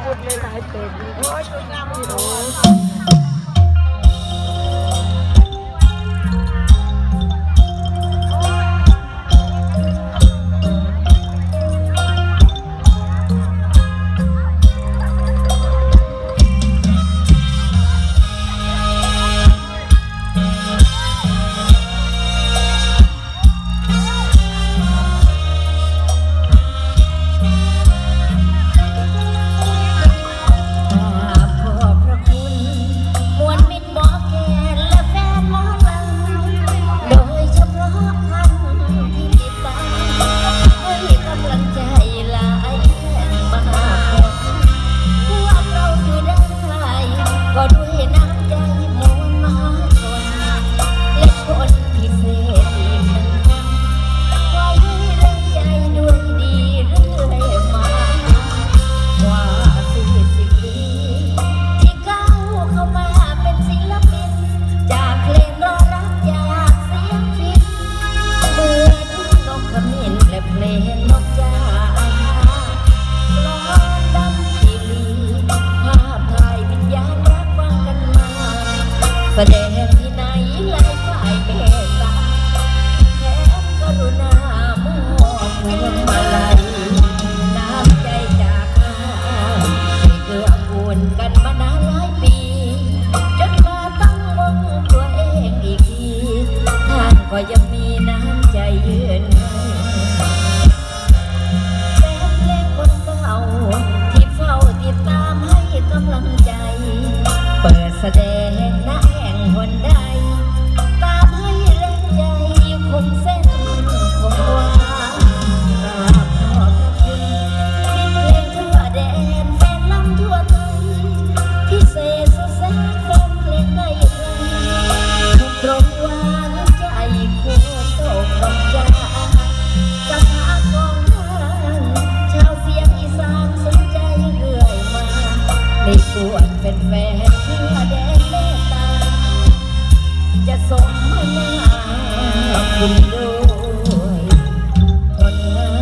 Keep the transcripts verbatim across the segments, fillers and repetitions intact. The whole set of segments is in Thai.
ดเลยหลายเต็มโอ้ยตัวงามที่โอ้แสดงที่ไหนหลายฝ่ายเมตตาแทนกรุณามอบพวงมาลัยน้ำใจจากข้าที่เกื้อกูลกันมานานหลายปีจนมาตั้งวงตัวเองอีกทีท่านก็ยังมีน้ำใจยืนแฟนเพลงคนเก่าที่เฝ้าติดตามให้กำลังใจเปิดแสดงนะคนใดตามให้แรงใจคงเส้นคงวากราบขอบคุณมิตรเพลงทั่วแดนแฟนลำทั่วไทยพิเศษสุดแสนแฟนเพลงในไทยทุกตรงวางใจคู่โศกดอกยาสหกองทางชาวเสียงอีสานสนใจเรื่อยมาในส่วนเป็นแฟนทั่วแดนเมตตาจะส่งให้แม่คุณด้วยคนงาม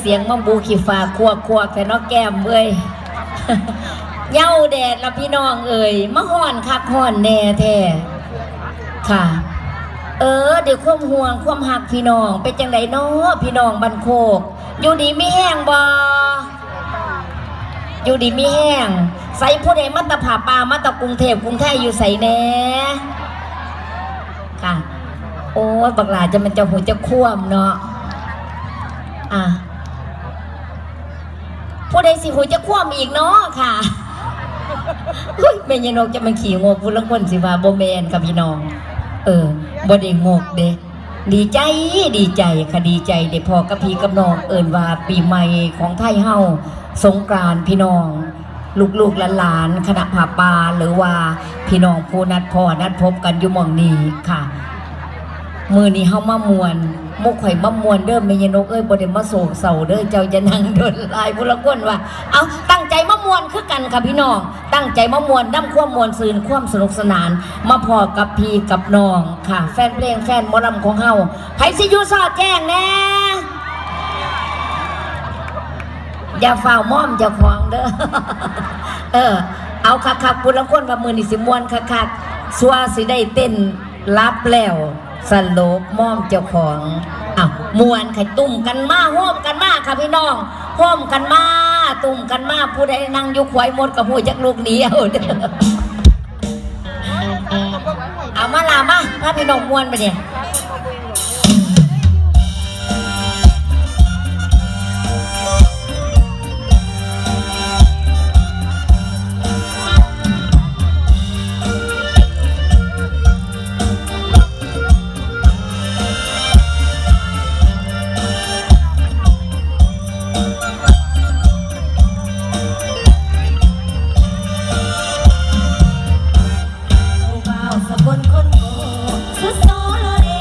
สียงมังบูขี่ฟ้าควกควกแต่นอกแก้มเอ้ย เย้าแดดละพี่น้องเอ่ยมะฮ้อนคักฮ้อนแน่แท้ค่ะเออเดี๋ยวความห่วงความหักพี่น้องเป็นจังไดเนาะพี่น้องบันโคกอยู่ดีมีแห้งบ่อยู่ดีมีแห้งใส่ผู้ใดมัตตผาปามัตตกรุงเทพกรุงไทยอยู่ใส่แน่ค่ะโอ้บักหลาจะมันจะหูจะคว่ำเนาะอ่ะผู้ใดสิหูจะคว่ำอีกเนาะค่ะเฮ้ยแม่ยายนกจะมันขี่งกพูดละคนสิว่าโบแมนกับพี่น้องเออบ่ได้งกเด้ดีใจดีใจค่ะดีใจเด้พอกับพี่กับน้องเอิ้นว่าปีใหม่ของไทยเฮาสงกรานต์พี่น้องลูกๆหลานๆคณะผาป่าหรือว่าพี่น้องผู้นัดพอนัดพบกันอยู่หม่องนี้ค่ะมื้อนี้เฮามามวนมุกข่อยมามวนเด้อแม่ยายนกเอ้ยบ่ได้มาโศกเศร้าเด้อเจ้าจะนั่งโดนลายผู้ละคนว่าเอาตั้งใจมามวนคือกันค่ะพี่น้องตั้งใจมามวนนำความมวนซื่นความสนุกสนานมาพอกับพี่กับน้องค่ะแฟนเพลงแฟนหมอลำของเฮาไผสิอยู่ซอดแจ้งแน่อย่าฝ่าวม่อมเจ้าของเด้อ เออเอาคักๆผู้ละคนว่ามื้อนี้สิม่วนคักๆสัวสิได้เต้นรับแล้วสโลปม่อมเจ้าของอ้าวมวนไข่ตุ่มกันมาห้อมกันมาค่ะพี่น้องห้อมกันมาตุ่มกันมาผู้ใดนั่งอยู่ขวายหมดกับผู้จักลูกเดียวเด้อเอามาลามาถ้าพี่น้องมวนไปเนี่ยสกลคนโง่สุดโซโลเด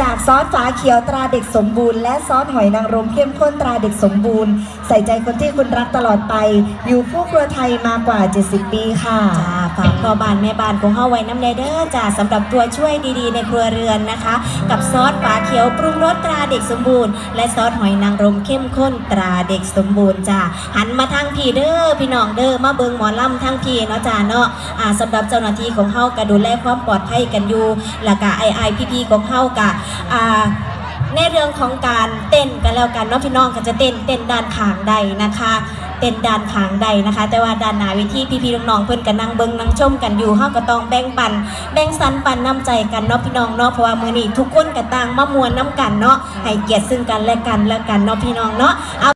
จากซอสฝาเขียวตราเด็กสมบูรณ์และซอสหอยนางรมเข้มข้นตราเด็กสมบูรณ์ใส่ใจคนที่คุณรักตลอดไปอยู่คู่ครัวไทยมากว่าเจ็ดสิบปีค่ะจ้าฝากพ่อบ้านแม่บ้านของเฮาไว้น้ำเด้อจ้าสำหรับตัวช่วยดีๆในครัวเรือนนะคะกับซอสฝาเขียวปรุงรสตราเด็กสมบูรณ์และซอสหอยนางรมเข้มข้นตราเด็กสมบูรณ์จ้าหันมาทางพี่เด้อพี่น้องเด้อมาเบิงหมอลำทางพี่เนาะจ้าเนาะอ่าสำหรับเจ้าหน้าที่ของเฮาก็ดูแลความปลอดภัยกันอยู่แล้วก็ไอไอพีพีของเฮาก็อ่าในเรื่องของการเต้นกันแล้วกันเนาะพี่น้องก็จะเต้นเต้นด้านข้างใดนะคะเต้นด้านข้างใดนะคะแต่ว่าด้านหน้าเวทีพี่ๆน้องๆเพิ่นก็นั่งเบิ่งนั่งชมกันอยู่เฮาก็ต้องแบ่งปันแบ่งสรรปันน้ำใจกันเนาะพี่น้องเนาะเพราะว่ามื้อนี้ทุกคนก็ต่างมามวนน้ำกันเนาะให้เกียรติซึ่งกันและกันแล้วกันเนาะพี่น้องเนาะ